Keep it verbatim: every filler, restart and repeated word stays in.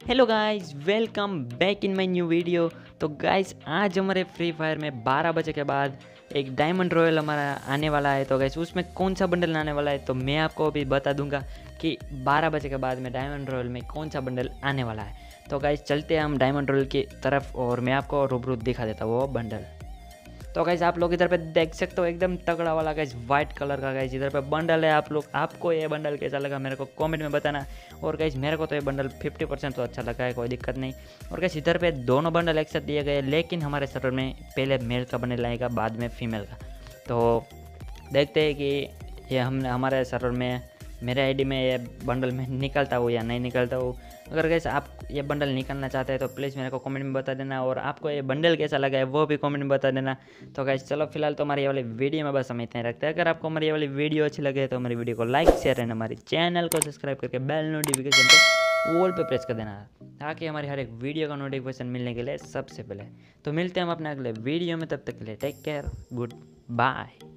Hello guys, welcome back in my new video. तो guys, आज हमारे फ्री फायर में बारह बजे के बाद एक डायमंड रॉयल हमारा आने वाला है। तो गाइस, उसमें कौन सा बंडल आने वाला है तो मैं आपको अभी बता दूंगा कि बारह बजे के बाद में डायमंड रॉयल में कौन सा बंडल आने वाला है। तो गाइस, चलते हैं हम डायमंड रॉयल की तरफ और मैं आपको रूबरू दिखा देता हूँ वो बंडल। तो गाइस, आप लोग इधर पे देख सकते हो एकदम तगड़ा वाला गाइस वाइट कलर का गाइस इधर पे बंडल है। आप लोग आपको ये बंडल कैसा लगा मेरे को कमेंट में बताना। और गाइस, मेरे को तो ये बंडल फिफ्टी परसेंट तो अच्छा लगा है, कोई दिक्कत नहीं। और गाइस, इधर पे दोनों बंडल एक साथ दिए गए, लेकिन हमारे सर्वर में पहले मेल का बंडल आएगा, बाद में फीमेल का। तो देखते हैं कि ये हमने हमारे सर्वर में मेरे आईडी में ये बंडल में निकलता हूँ या नहीं निकलता हूँ। अगर कैसे आप ये बंडल निकालना चाहते हैं तो प्लीज़ मेरे को कमेंट में बता देना, और आपको ये बंडल कैसा लगा है वो भी कमेंट में बता देना। तो गाइस, चलो फिलहाल तो हमारी ये वाली वीडियो में बस हम इतना ही रखते हैं। अगर आपको हमारी ये वाली वीडियो अच्छी लगे तो हमारी वीडियो को लाइक शेयर एंड हमारे चैनल को सब्सक्राइब करके बेल नोटिफिकेशन पे ऑल पे प्रेस कर देना, ताकि हमारी हर एक वीडियो का नोटिफिकेशन मिलने के लिए सबसे पहले। तो मिलते हैं हम अपने अगले वीडियो में, तब तक के लिए टेक केयर, गुड बाय।